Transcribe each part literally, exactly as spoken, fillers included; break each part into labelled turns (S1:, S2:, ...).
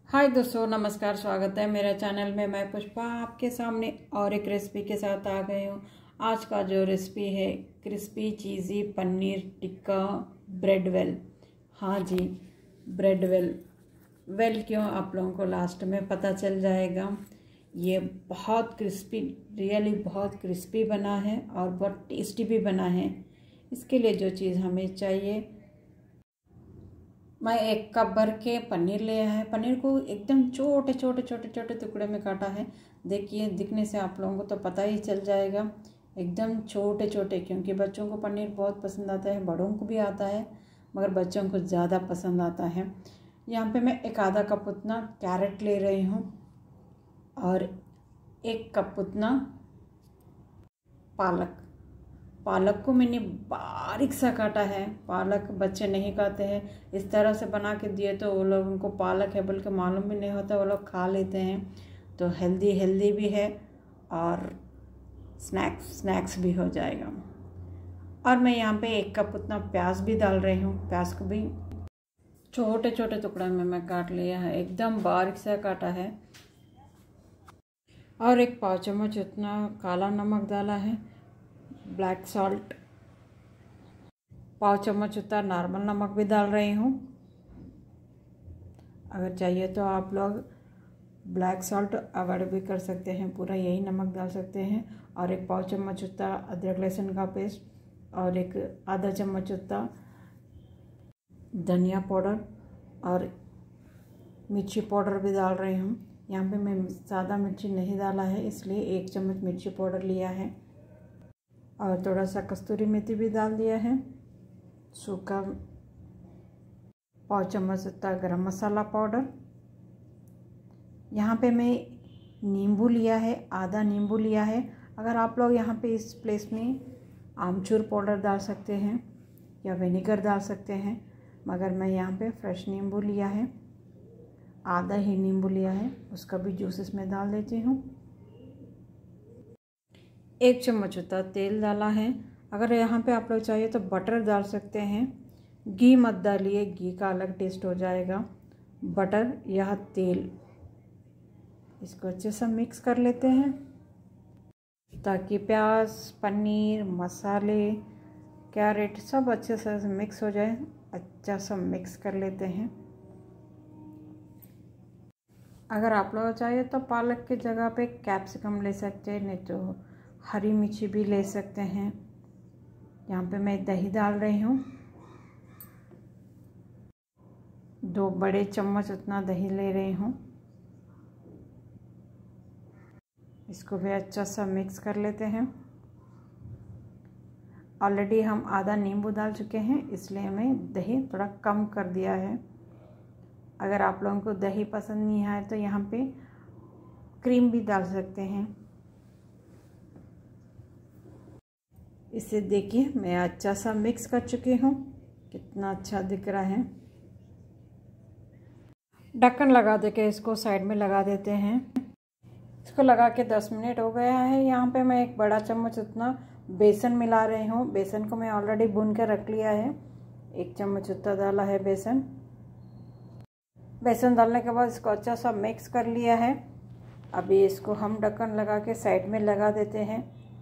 S1: हाय दोस्तों, नमस्कार। स्वागत है मेरे चैनल में। मैं पुष्पा आपके सामने और एक रेसिपी के साथ आ गई हूँ। आज का जो रेसिपी है crispy cheesy paneer tikka bread वेल। हाँ जी, ब्रेड वेल। वेल क्यों, आप लोगों को लास्ट में पता चल जाएगा। ये बहुत क्रिस्पी, रियली बहुत क्रिस्पी बना है और बहुत टेस्टी भी बना है। इसके लिए जो चीज़ हमें चाहिए, मैं एक कप भर के पनीर लिया है। पनीर को एकदम छोटे छोटे छोटे छोटे टुकड़े में काटा है। देखिए, दिखने से आप लोगों को तो पता ही चल जाएगा, एकदम छोटे छोटे, क्योंकि बच्चों को पनीर बहुत पसंद आता है, बड़ों को भी आता है, मगर बच्चों को ज़्यादा पसंद आता है। यहाँ पे मैं एक आधा कप उतना कैरेट ले रही हूँ और एक कप उतना पालक। पालक को मैंने बारीक सा काटा है। पालक बच्चे नहीं खाते हैं, इस तरह से बना के दिए तो वो लोग, उनको पालक है बल्कि मालूम भी नहीं होता, वो लोग खा लेते हैं। तो हेल्दी हेल्दी भी है और स्नैक्स स्नैक्स भी हो जाएगा। और मैं यहाँ पे एक कप उतना प्याज भी डाल रही हूँ। प्याज को भी छोटे छोटे टुकड़े में मैं काट लिया है, एकदम बारीक सा काटा है। और एक पाव चम्मच उतना काला नमक डाला है, ब्लैक सॉल्ट। पाव चम्मच उतना नॉर्मल नमक भी डाल रही हूँ। अगर चाहिए तो आप लोग ब्लैक सॉल्ट अवॉइड भी कर सकते हैं, पूरा यही नमक डाल सकते हैं। और एक पाव चम्मच उतना अदरक लहसुन का पेस्ट और एक आधा चम्मच उतना धनिया पाउडर और मिर्ची पाउडर भी डाल रही हूँ। यहाँ पे मैं ज़्यादा मिर्ची नहीं डाला है, इसलिए एक चम्मच मिर्ची पाउडर लिया है। और थोड़ा सा कस्तूरी मेथी भी डाल दिया है। सूखा पाव चम्मच उतना गरम मसाला पाउडर। यहाँ पे मैं नींबू लिया है, आधा नींबू लिया है। अगर आप लोग यहाँ पे इस प्लेस में आमचूर पाउडर डाल सकते हैं या विनेगर डाल सकते हैं, मगर मैं यहाँ पे फ्रेश नींबू लिया है, आधा ही नींबू लिया है, उसका भी जूस इसमें डाल देती हूँ। एक चम्मच उतना तेल डाला है। अगर यहाँ पे आप लोग चाहिए तो बटर डाल सकते हैं, घी मत डालिए, घी का अलग टेस्ट हो जाएगा। बटर या तेल, इसको अच्छे से मिक्स कर लेते हैं ताकि प्याज, पनीर, मसाले, कैरेट सब अच्छे से मिक्स हो जाए। अच्छा सा मिक्स कर लेते हैं। अगर आप लोग चाहिए तो पालक की जगह पे कैप्सिकम ले सकते हैं, नहीं तो हरी मिर्ची भी ले सकते हैं। यहाँ पे मैं दही डाल रही हूँ, दो बड़े चम्मच उतना दही ले रही हूँ। इसको भी अच्छा सा मिक्स कर लेते हैं। ऑलरेडी हम आधा नींबू डाल चुके हैं, इसलिए मैं दही थोड़ा कम कर दिया है। अगर आप लोगों को दही पसंद नहीं आए तो यहाँ पे क्रीम भी डाल सकते हैं। इसे देखिए, मैं अच्छा सा मिक्स कर चुकी हूँ, कितना अच्छा दिख रहा है। ढक्कन लगा दे के इसको साइड में लगा देते हैं। इसको लगा के दस मिनट हो गया है। यहाँ पे मैं एक बड़ा चम्मच उतना बेसन मिला रही हूँ। बेसन को मैं ऑलरेडी भून के रख लिया है, एक चम्मच उतना डाला है बेसन। बेसन डालने के बाद इसको अच्छा सा मिक्स कर लिया है। अभी इसको हम ढक्कन लगा के साइड में लगा देते हैं।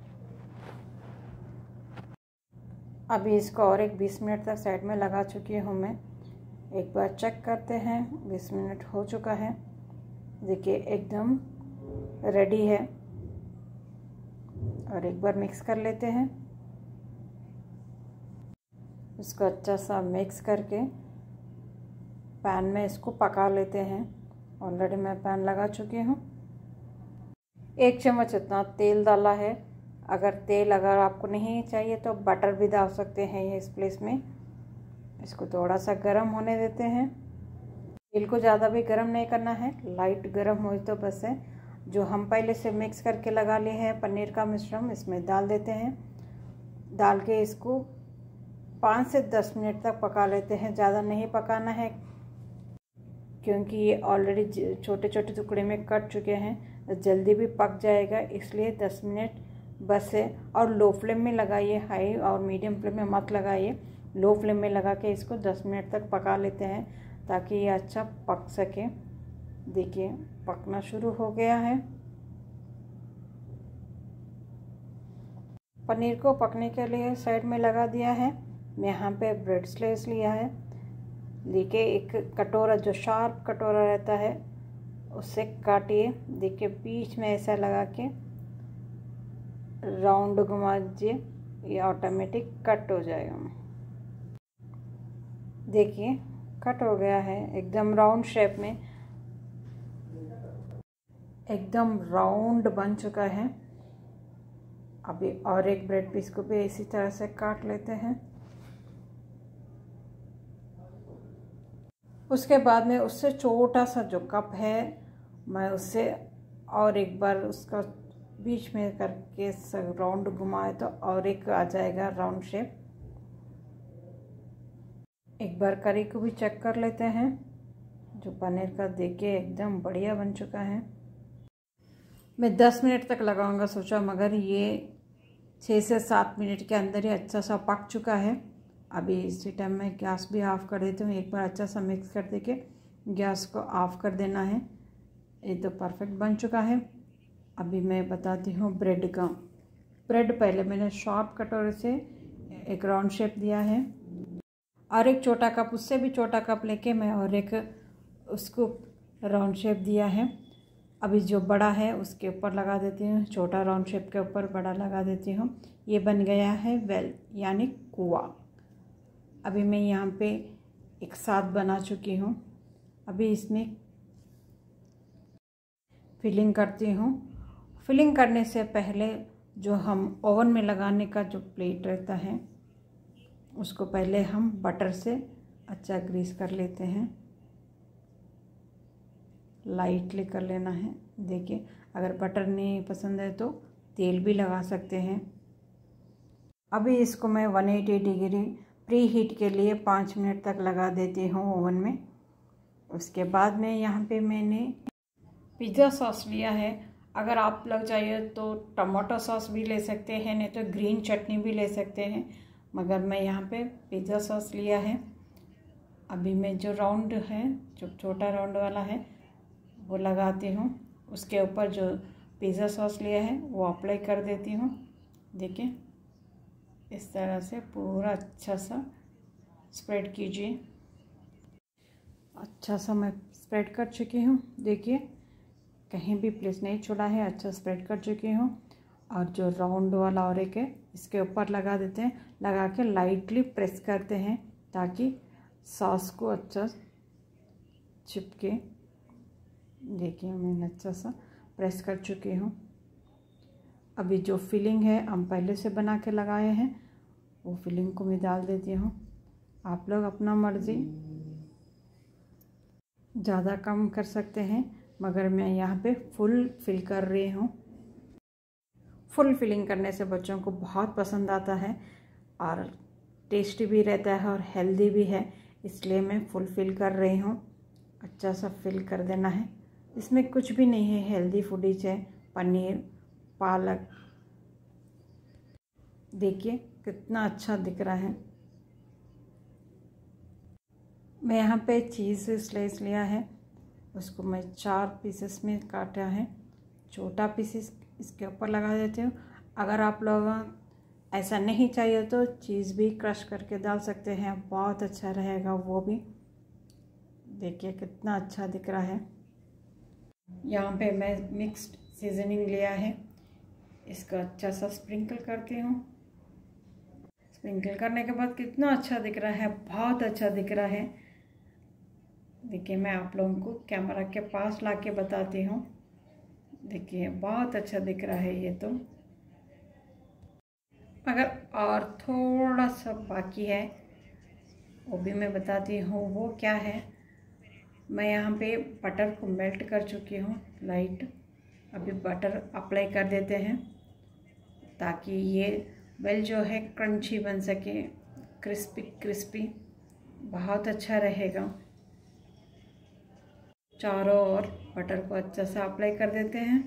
S1: अभी इसको और एक बीस मिनट तक साइड में लगा चुकी हूँ मैं। एक बार चेक करते हैं, बीस मिनट हो चुका है। देखिए, एकदम रेडी है। और एक बार मिक्स कर लेते हैं। इसको अच्छा सा मिक्स करके पैन में इसको पका लेते हैं। ऑलरेडी मैं पैन लगा चुकी हूँ। एक चम्मच इतना तेल डाला है। अगर तेल अगर आपको नहीं चाहिए तो बटर भी डाल सकते हैं ये इस प्लेस में। इसको थोड़ा सा गर्म होने देते हैं। तेल को ज़्यादा भी गर्म नहीं करना है, लाइट गर्म हो तो बस है। जो हम पहले से मिक्स करके लगा लिए हैं पनीर का मिश्रण, इसमें डाल देते हैं। डाल के इसको पाँच से दस मिनट तक पका लेते हैं। ज़्यादा नहीं पकाना है क्योंकि ये ऑलरेडी छोटे छोटे टुकड़े में कट चुके हैं, तो जल्दी भी पक जाएगा, इसलिए दस मिनट बस है। और लो फ्लेम में लगाइए, हाई और मीडियम फ्लेम में मत लगाइए। लो फ्लेम में लगा के इसको दस मिनट तक पका लेते हैं ताकि ये अच्छा पक सके। देखिए पकना शुरू हो गया है। पनीर को पकने के लिए साइड में लगा दिया है। मैं यहाँ पे ब्रेड स्लाइस लिया है। देखिए एक कटोरा, जो शार्प कटोरा रहता है उससे काटिए। देखिए बीच में ऐसा लगा के राउंड घुमा दीजिए, ये ऑटोमेटिक कट हो जाएगा। देखिए कट हो गया है एकदम राउंड शेप में, एकदम राउंड बन चुका है। अभी और एक ब्रेड पीस को भी इसी तरह से काट लेते हैं। उसके बाद में उससे छोटा सा जो कप है, मैं उससे और एक बार उसका बीच में करके राउंड घुमाए तो और एक आ जाएगा राउंड शेप। एक बार करी को भी चेक कर लेते हैं। जो पनीर का देखिए एकदम बढ़िया बन चुका है। मैं दस मिनट तक लगाऊंगा सोचा, मगर ये छः से सात मिनट के अंदर ही अच्छा सा पक चुका है। अभी इसी टाइम में गैस भी ऑफ़ कर देती हूँ। एक बार अच्छा सा मिक्स कर दे के गैस को ऑफ़ कर देना है। ये तो परफेक्ट बन चुका है। अभी मैं बताती हूँ ब्रेड का। ब्रेड पहले मैंने शॉर्प कटोरे से एक राउंड शेप दिया है और एक छोटा कप, उससे भी छोटा कप लेके मैं और एक उसको राउंड शेप दिया है। अभी जो बड़ा है उसके ऊपर लगा देती हूँ, छोटा राउंड शेप के ऊपर बड़ा लगा देती हूँ। ये बन गया है वेल यानी कुआ। अभी मैं यहाँ पे एक साथ बना चुकी हूँ। अभी इसमें फिलिंग करती हूँ। फिलिंग करने से पहले जो हम ओवन में लगाने का जो प्लेट रहता है उसको पहले हम बटर से अच्छा ग्रीस कर लेते हैं। लाइटली कर लेना है। देखिए अगर बटर नहीं पसंद है तो तेल भी लगा सकते हैं। अभी इसको मैं एक सौ अस्सी डिग्री प्री हीट के लिए पाँच मिनट तक लगा देती हूँ ओवन में। उसके बाद में यहाँ पे मैंने पिज़्ज़ा सॉस लिया है। अगर आप लोग चाहिए तो टमाटो सॉस भी ले सकते हैं, नहीं तो ग्रीन चटनी भी ले सकते हैं, मगर मैं यहाँ पे पिज़्ज़ा सॉस लिया है। अभी मैं जो राउंड है, जो छोटा राउंड वाला है वो लगाती हूँ। उसके ऊपर जो पिज़्ज़ा सॉस लिया है वो अप्लाई कर देती हूँ। देखिए इस तरह से पूरा अच्छा सा स्प्रेड कीजिए। अच्छा सा मैं स्प्रेड कर चुकी हूँ। देखिए कहीं भी प्लेस नहीं छोड़ा है, अच्छा स्प्रेड कर चुकी हूँ। और जो राउंड वाला और एक है इसके ऊपर लगा देते हैं। लगा के लाइटली प्रेस करते हैं ताकि सॉस को अच्छा चिपके। देखिए मैंने अच्छा सा प्रेस कर चुकी हूँ। अभी जो फिलिंग है हम पहले से बना के लगाए हैं वो फिलिंग को मैं डाल देती हूँ। आप लोग अपना मर्ज़ी ज़्यादा कम कर सकते हैं, मगर मैं यहाँ पे फुल फिल कर रही हूँ। फुल फिलिंग करने से बच्चों को बहुत पसंद आता है और टेस्टी भी रहता है और हेल्दी भी है, इसलिए मैं फुल फिल कर रही हूँ। अच्छा सा फिल कर देना है। इसमें कुछ भी नहीं है, हेल्दी फूड ही है, पनीर, पालक। देखिए कितना अच्छा दिख रहा है। मैं यहाँ पे चीज़ स्लाइस लिया है, उसको मैं चार पीसेस में काटा है। छोटा पीसेस इसके ऊपर लगा देती हूँ। अगर आप लोग ऐसा नहीं चाहिए तो चीज़ भी क्रश करके डाल सकते हैं, बहुत अच्छा रहेगा वो भी। देखिए कितना अच्छा दिख रहा है। यहाँ पे मैं मिक्स्ड सीजनिंग लिया है, इसका अच्छा सा स्प्रिंकल करती हूँ। स्प्रिंकल करने के बाद कितना अच्छा दिख रहा है, बहुत अच्छा दिख रहा है। देखिए मैं आप लोगों को कैमरा के पास लाके बताती हूँ। देखिए बहुत अच्छा दिख रहा है ये तो। अगर और थोड़ा सा बाकी है वो भी मैं बताती हूँ वो क्या है। मैं यहाँ पे बटर को मेल्ट कर चुकी हूँ लाइट। अभी बटर अप्लाई कर देते हैं ताकि ये वेल जो है क्रंची बन सके, क्रिस्पी क्रिस्पी, बहुत अच्छा रहेगा। चारों ओर बटर को अच्छा सा अप्लाई कर देते हैं।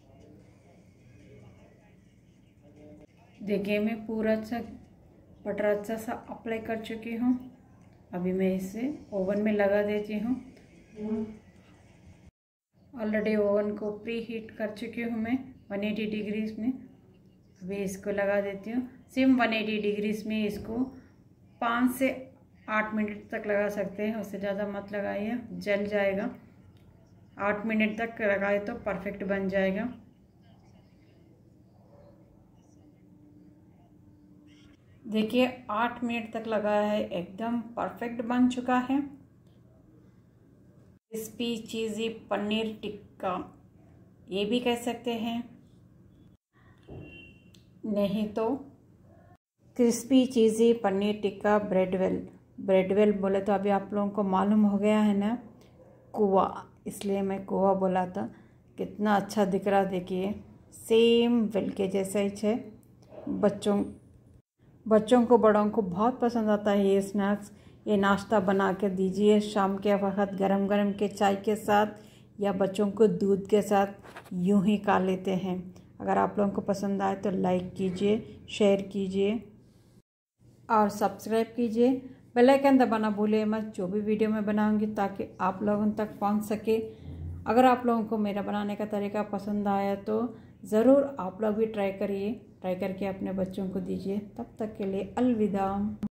S1: देखिए मैं पूरा अच्छा बटर अच्छा सा अप्लाई कर चुकी हूँ। अभी मैं इसे ओवन में लगा देती हूँ। ऑलरेडी ओवन को प्री हीट कर चुकी हूँ मैं वन एटी डिग्रीज में। अभी इसको लगा देती हूँ। सिम वन एटी डिग्रीज में इसको पाँच से आठ मिनट तक लगा सकते हैं, उससे ज़्यादा मत लगाइए, जल जाएगा। आठ मिनट तक लगाए तो परफेक्ट बन जाएगा। देखिए आठ मिनट तक लगाया है, एकदम परफेक्ट बन चुका है। क्रिस्पी चीज़ी पनीर टिक्का ये भी कह सकते हैं, नहीं तो क्रिस्पी चीज़ी पनीर टिक्का ब्रेडवेल। ब्रेडवेल बोले तो अभी आप लोगों को मालूम हो गया है ना, कोवा, इसलिए मैं कोवा बोला था। कितना अच्छा दिख रहा, देखिए सेम वेल के जैसा ही है। बच्चों बच्चों को बड़ों को बहुत पसंद आता है ये स्नैक्स। ये नाश्ता बना के दीजिए शाम के वक्त गरम गरम के चाय के साथ, या बच्चों को दूध के साथ यूं ही खा लेते हैं। अगर आप लोगों को पसंद आए तो लाइक कीजिए, शेयर कीजिए और सब्सक्राइब कीजिए। बेल आइकन दबाना भूलिए मत, जो भी वीडियो मैं बनाऊंगी ताकि आप लोगों तक पहुंच सके। अगर आप लोगों को मेरा बनाने का तरीका पसंद आया तो ज़रूर आप लोग भी ट्राई करिए, ट्राई करके अपने बच्चों को दीजिए। तब तक के लिए अलविदा।